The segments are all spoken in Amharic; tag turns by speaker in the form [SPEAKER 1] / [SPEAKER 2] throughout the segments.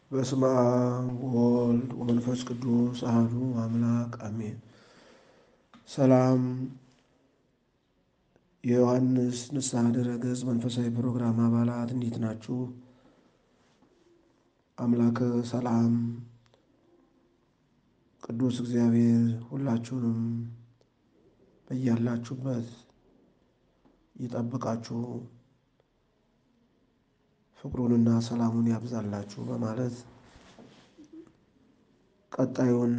[SPEAKER 1] በስመ አብ ወወልድ ወመንፈስ ቅዱስ አሐዱ አምላክ አሜን። ሰላም የዮሐንስ ንስሐ ድረ-ገጽ መንፈሳዊ ፕሮግራም አባላት እንዴት ናችሁ? አምላከ ሰላም ቅዱስ እግዚአብሔር ሁላችሁንም በያላችሁበት ይጠብቃችሁ፣ ፍቅሩንና ሰላሙን ያብዛላችሁ በማለት ቀጣዩን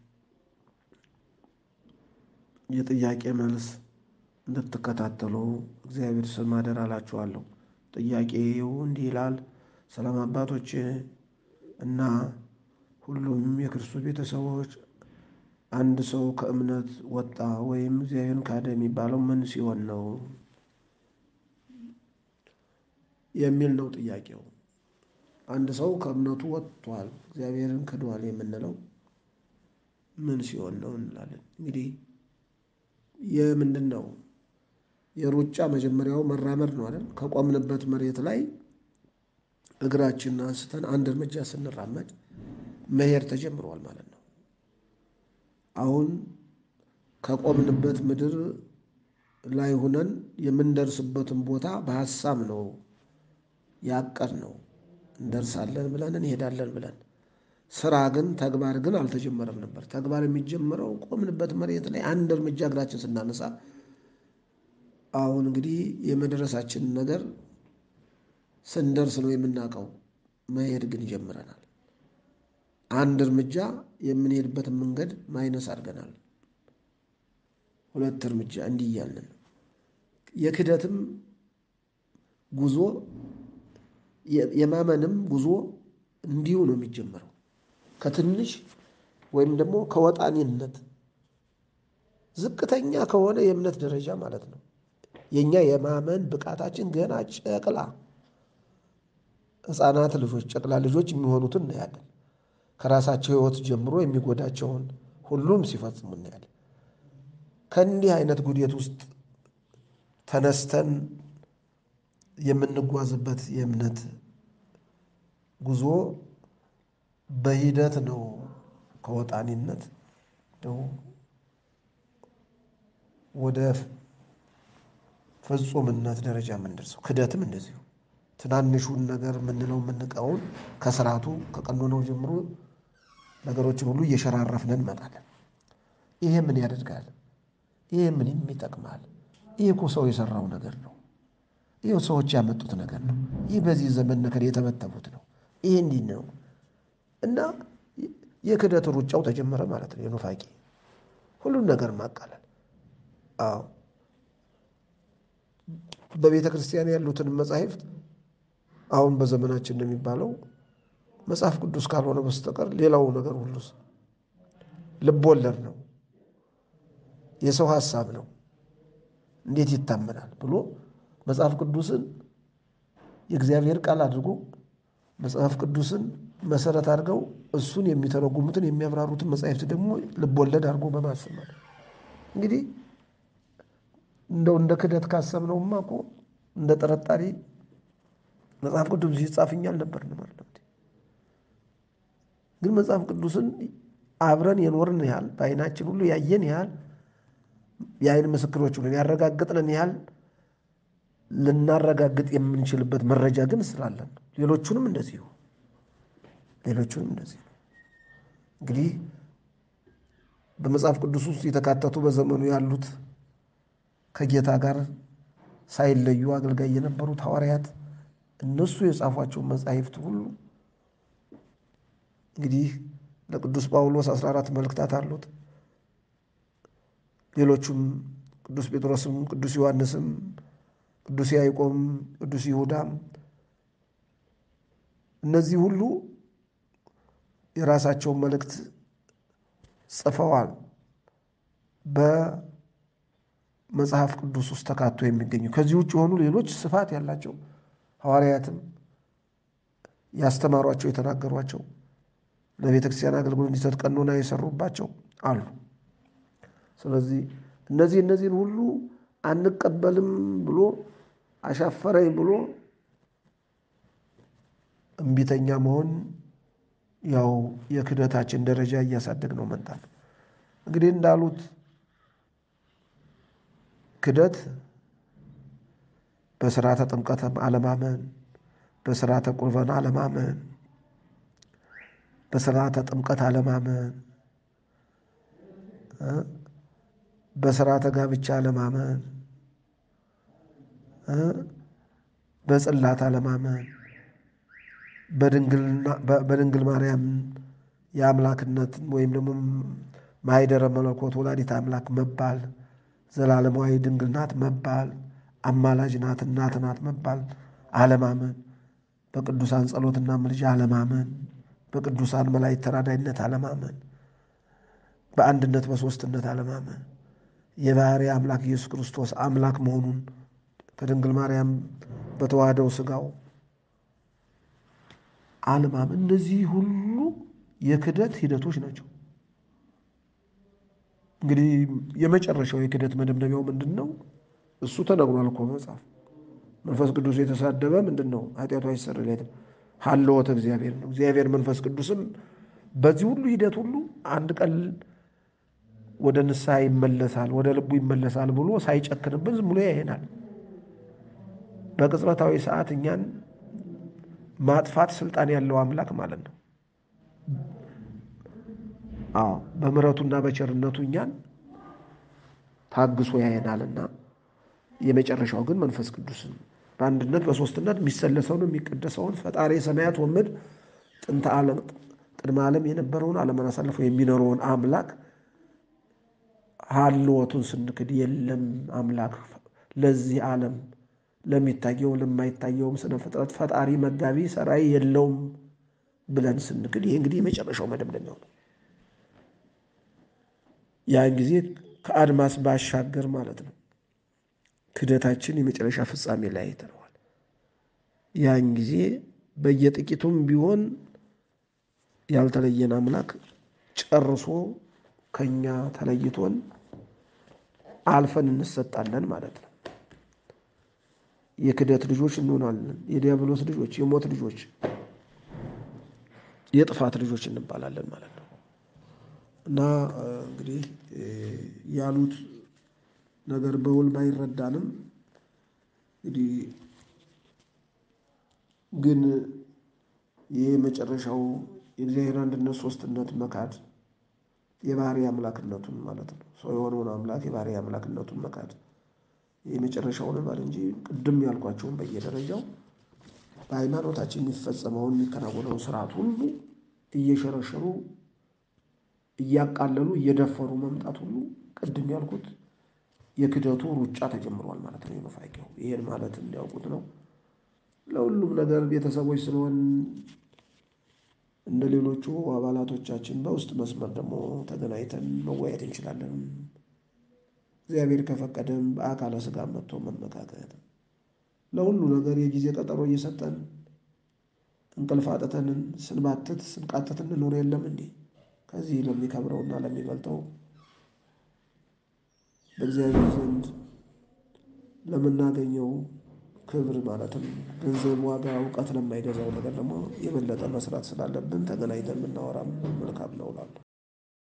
[SPEAKER 1] የጥያቄ መልስ እንድትከታተሉ እግዚአብሔር ስም አደራ እላችኋለሁ። ጥያቄው እንዲህ ይላል። ሰላም አባቶች እና ሁሉም የክርስቶስ ቤተሰቦች፣ አንድ ሰው ከእምነት ወጣ ወይም እግዚአብሔርን ካደ የሚባለው ምን ሲሆን ነው የሚል ነው ጥያቄው። አንድ ሰው ከእምነቱ ወጥቷል፣ እግዚአብሔርን ክዷል የምንለው ምን ሲሆን ነው እንላለን። እንግዲህ የምንድን ነው የሩጫ መጀመሪያው መራመድ ነው አይደል? ከቆምንበት መሬት ላይ እግራችንን አንስተን አንድ እርምጃ ስንራመድ መሄድ ተጀምሯል ማለት ነው። አሁን ከቆምንበት ምድር ላይ ሆነን የምንደርስበትን ቦታ በሀሳብ ነው ያቀድነው። እንደርሳለን ብለን እንሄዳለን ብለን። ስራ ግን ተግባር ግን አልተጀመረም ነበር። ተግባር የሚጀምረው ቆምንበት መሬት ላይ አንድ እርምጃ እግራችን ስናነሳ። አሁን እንግዲህ የመድረሳችንን ነገር ስንደርስ ነው የምናውቀው። መሄድ ግን ጀምረናል። አንድ እርምጃ የምንሄድበትን መንገድ ማይነስ አድርገናል። ሁለት እርምጃ እንዲህ እያልን ነው። የክደትም ጉዞ የማመንም ጉዞ እንዲሁ ነው የሚጀምረው። ከትንሽ ወይም ደግሞ ከወጣኒነት ዝቅተኛ ከሆነ የእምነት ደረጃ ማለት ነው። የኛ የማመን ብቃታችን ገና ጨቅላ ሕፃናት ልጆች፣ ጨቅላ ልጆች የሚሆኑትን እናያለን። ከራሳቸው ሕይወት ጀምሮ የሚጎዳቸውን ሁሉም ሲፈጽሙ እናያለን። ከእንዲህ አይነት ጉዴት ውስጥ ተነስተን የምንጓዝበት የእምነት ጉዞ በሂደት ነው። ከወጣኒነት ወደ ፍጹምነት ደረጃ የምንደርሰው። ክደትም እንደዚሁ ትናንሹን ነገር የምንለው የምንቀውን ከስርዓቱ ከቀኖናው ጀምሮ ነገሮችን ሁሉ እየሸራረፍን እንመጣለን። ይሄ ምን ያደርጋል? ይሄ ምን ይጠቅማል? ይህ እኮ ሰው የሰራው ነገር ነው። ይህ ሰዎች ያመጡት ነገር ነው። ይህ በዚህ ዘመን ነገር የተበተቡት ነው። ይሄ እንዲህ ነው እና የክደት ሩጫው ተጀመረ ማለት ነው። የኑፋቄ ሁሉን ነገር ማቃለል። አዎ በቤተ ክርስቲያን ያሉትን መጻሕፍት አሁን በዘመናችን እንደሚባለው መጽሐፍ ቅዱስ ካልሆነ በስተቀር ሌላው ነገር ሁሉ ልብ ወለድ ነው፣ የሰው ሐሳብ ነው፣ እንዴት ይታመናል ብሎ መጽሐፍ ቅዱስን የእግዚአብሔር ቃል አድርጎ መጽሐፍ ቅዱስን መሰረት አድርገው እሱን የሚተረጉሙትን የሚያብራሩትን መጻሕፍት ደግሞ ልብ ወለድ አድርጎ በማሰማት እንግዲህ እንደው እንደ ክደት ካሰብነውማ እኮ እንደ ጥርጣሬ መጽሐፍ ቅዱስ ይጻፍኛ አልነበርን ማለት ነው። ግን መጽሐፍ ቅዱስን አብረን የኖርን ያህል በዓይናችን ሁሉ ያየን ያህል የዓይን ምስክሮች ሁሉ ያረጋግጥልን ያህል ልናረጋግጥ የምንችልበት መረጃ ግን ስላለን ሌሎቹንም እንደዚሁ እንግዲህ በመጽሐፍ ቅዱስ ውስጥ የተካተቱ በዘመኑ ያሉት ከጌታ ጋር ሳይለዩ አገልጋይ የነበሩት ሐዋርያት እነሱ የጻፏቸው መጻሕፍት ሁሉ እንግዲህ ለቅዱስ ጳውሎስ 14 መልእክታት አሉት። ሌሎቹም ቅዱስ ጴጥሮስም፣ ቅዱስ ዮሐንስም፣ ቅዱስ ያዕቆብም፣ ቅዱስ ይሁዳም እነዚህ ሁሉ የራሳቸውን መልእክት ጽፈዋል። በመጽሐፍ ቅዱስ ውስጥ ተካቶ የሚገኙ ከዚህ ውጭ የሆኑ ሌሎች ስፋት ያላቸው ሐዋርያትም ያስተማሯቸው የተናገሯቸው ለቤተ ክርስቲያን አገልግሎት እንዲሰጥ ቀኖና የሰሩባቸው አሉ። ስለዚህ እነዚህን ሁሉ አንቀበልም ብሎ አሻፈረኝ ብሎ እምቢተኛ መሆን ያው የክህደታችን ደረጃ እያሳደግነው መጣን። እንግዲህ እንዳሉት ክህደት በሥርዓተ ጥምቀት አለማመን፣ በሥርዓተ ቁርባን አለማመን፣ በሥርዓተ ጥምቀት አለማመን፣ በሥርዓተ ጋብቻ አለማመን፣ በጽላት አለማመን፣ በድንግል ማርያም የአምላክነት ወይም ደግሞ ማኅደረ መለኮት ወላዲተ አምላክ መባል፣ ዘላለማዊ ድንግል ናት መባል፣ አማላጅ ናት እናት ናት መባል አለማመን፣ በቅዱሳን ጸሎትና ምልጃ አለማመን፣ በቅዱሳን መላእክት ተራዳይነት አለማመን፣ በአንድነት በሦስትነት አለማመን፣ የባሕርይ አምላክ ኢየሱስ ክርስቶስ አምላክ መሆኑን ከድንግል ማርያም በተዋህደው ሥጋው አለማመን፣ እነዚህ ሁሉ የክህደት ሂደቶች ናቸው። እንግዲህ የመጨረሻው የክህደት መደምደሚያው ምንድን ነው? እሱ ተነግሯል እኮ መጽሐፍ። መንፈስ ቅዱስ የተሳደበ ምንድን ነው? ኃጢአቱ አይሰረይለትም። ሀልዎተ እግዚአብሔር ነው። እግዚአብሔር መንፈስ ቅዱስም በዚህ ሁሉ ሂደት ሁሉ አንድ ቀን ወደ ንስሐ ይመለሳል፣ ወደ ልቡ ይመለሳል ብሎ ሳይጨክንብን ዝም ብሎ ያየናል። በቅጽበታዊ ሰዓት እኛን ማጥፋት ስልጣን ያለው አምላክ ማለት ነው። በምሕረቱና በቸርነቱ እኛን ታግሶ ያየናልና የመጨረሻው ግን መንፈስ ቅዱስን በአንድነት በሦስትነት የሚሰለሰውን የሚቀደሰውን ፈጣሪ ሰማያት ወምድር ጥንተ ዓለም ቅድመ ዓለም የነበረውን ዓለምን አሳልፎ የሚኖረውን አምላክ ሀልዎቱን ስንክድ የለም አምላክ ለዚህ ዓለም ለሚታየው ለማይታየውም ስነ ፍጥረት ፈጣሪ መጋቢ ሰራይ የለውም ብለን ስንክድ ይሄ እንግዲህ የመጨረሻው መደምደሚያው ነው። ያን ጊዜ ከአድማስ ባሻገር ማለት ነው ክህደታችን የመጨረሻ ፍጻሜ ላይ አይተነዋል። ያን ጊዜ በየጥቂቱም ቢሆን ያልተለየን አምላክ ጨርሶ ከኛ ተለይቶን አልፈን እንሰጣለን ማለት ነው። የክህደት ልጆች እንሆናለን። የዲያብሎስ ልጆች፣ የሞት ልጆች፣ የጥፋት ልጆች እንባላለን ማለት ነው። እና እንግዲህ ያሉት ነገር በውል ባይረዳንም እንግዲህ ግን ይህ መጨረሻው የእግዚአብሔር አንድነት ሦስትነት መካድ የባሕርይ አምላክነቱን ማለት ነው። ሰው የሆነውን አምላክ የባሕርይ አምላክነቱን መካድ የመጨረሻውን ማለት እንጂ ቅድም ያልኳቸውን በየደረጃው በሃይማኖታችን የሚፈጸመውን የሚከናወነውን ስርዓት ሁሉ እየሸረሸሩ እያቃለሉ እየደፈሩ መምጣት ሁሉ ቅድም ያልኩት የክህደቱ ሩጫ ተጀምሯል ማለት ነው። የመፋቂያው ይሄን ማለት እንዲያውቁት ነው። ለሁሉም ነገር ቤተሰቦች ስለሆን እንደ ሌሎቹ አባላቶቻችን በውስጥ መስመር ደግሞ ተገናኝተን መወያየት እንችላለን። እግዚአብሔር ከፈቀደም በአካለ ሥጋ መጥቶ መመካከት ለሁሉ ነገር የጊዜ ቀጠሮ እየሰጠን እንቅልፍ አጥተንን ስንባትት ስንቃትት እንኖር የለም እንዴ? ከዚህ ለሚከብረውና ለሚበልጠው በእግዚአብሔር ዘንድ ለምናገኘው ክብር ማለትም ገንዘብ፣ ዋጋ፣ እውቀት ለማይገዛው ነገር ደግሞ የበለጠ መስራት ስላለብን ተገናኝተን ብናወራም መልካም ነው እላለሁ።